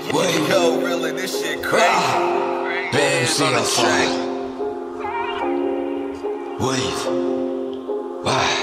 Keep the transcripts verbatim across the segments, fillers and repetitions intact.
Wave. Yo, really, this shit crazy. Ah. Bands on the track. Wave. Ah.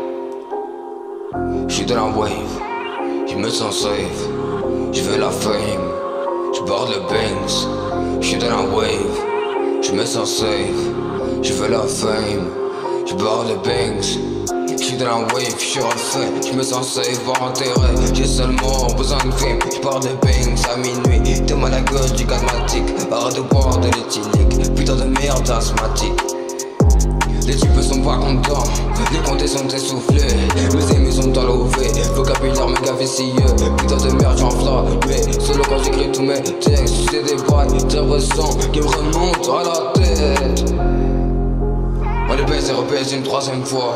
J'suis dans la wave, je me sens safe. Je veux la fame, je borde le Banks. J'suis dans la wave, je me sens safe. Je veux la fame, je borde le Banks. J'suis dans la wave, j'suis refait, j'me sens safe, pas enterré. J'ai seulement besoin de fame, j'parle de Banks à minuit. T'aimes à la gueule du gadmatique, arrête de boire de l'éthylique. Putain de merde asthmatique. Les types sont pas contents, les comptes sont essoufflés. Mes amis sont dans l'O V, vocabulaire méga vicieux. Putain de merde j'enflamme, mais solo quand j'écris tous mes textes. C'est des bails très récents qui me remontent à la tête. On les baise et rebaise une troisième fois.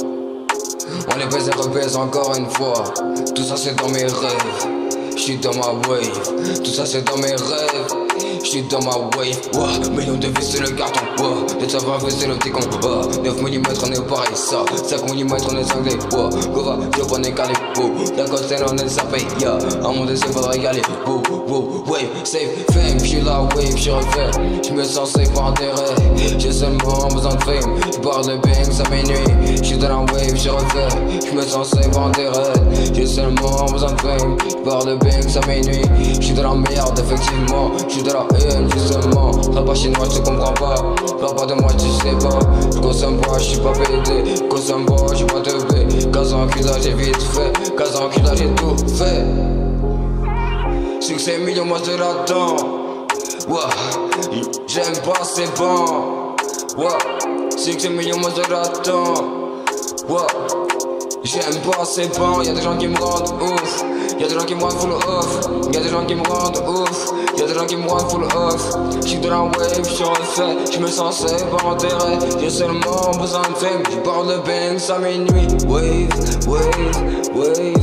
On les baise et rebaise encore une fois. Tout ça c'est dans mes rêves. J'suis dans ma wave. Tout ça c'est dans mes rêves. J'suis dans ma wave. Wow. Millions de vis c'est le carton. Wow. Les savoir c'est le petit con. Wow. neuf millimètres on est pareil ça. cinq millimètres on est cinglé. Wow. Gova, je prends des calés. Wow. La côte on est sapé. Yeah. À mon décès faudra y aller. Wow. Wow. Wave, safe, fame. J'suis la wave, j'suis refait. J'me sens safe par intérêt. J'ai seulement besoin de fame. J'parle de Banks à minuit. J'suis dans la wave, j'suis refait. J'me sens safe par intérêt. J'ai seulement besoin de fame. J'parle de Banks à minuit. J'suis dans la merde, effectivement. J'suis dans la haine, justement. Là-bas chez moi, j'te comprends pas. Parle pas de moi, tu sais pas. J'consomme pas, j'suis pas pédé. J'consomme pas, j'suis pas teubé. quinze ans qu'il a, j'ai vite fait. quinze ans qu'il a, j'ai tout fait. Succès million, moi je l'attends. Ouais, j'aime pas, c'est bon. Ouais, succès million, moi je l'attends. Ouais, j'aime pas, c'est bon. Y'a des gens qui me rendent ouf. Y'a des gens qui me rendent full off. Y'a des gens qui me rendent ouf. Y'a des gens qui me rendent full off. J'suis dans la wave, j'suis refait. J'me sens safe, pas enterré. J'ai seulement besoin de fame. J'parle de Banks à minuit. Wave, wave, wave.